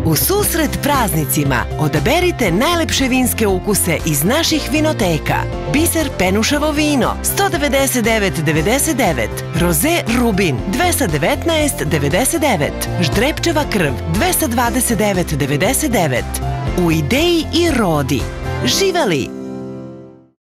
U susret praznicima odaberite najlepše vinske ukuse iz naših vinoteka. Biser Penuševo vino 199,99, Roze Rubin 219,99, Ždrepčeva krv 229,99. U Ideji i Rodi. Živeli!